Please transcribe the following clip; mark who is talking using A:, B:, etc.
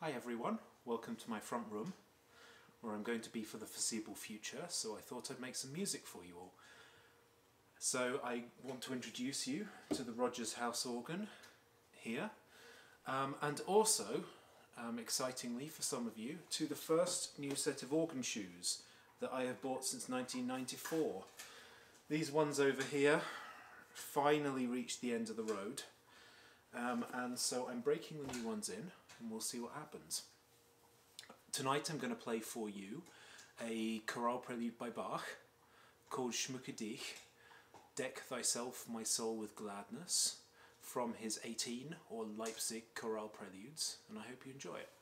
A: Hi everyone, welcome to my front room, where I'm going to be for the foreseeable future, so I thought I'd make some music for you all. So I want to introduce you to the Rogers house organ here, and also, excitingly for some of you, to the first new set of organ shoes that I have bought since 1994. These ones over here finally reached the end of the road, and so I'm breaking the new ones in and we'll see what happens. Tonight I'm going to play for you a chorale prelude by Bach called Schmuecke, dich, Deck Thyself, My Soul with Gladness, from his 18 or Leipzig chorale preludes, and I hope you enjoy it.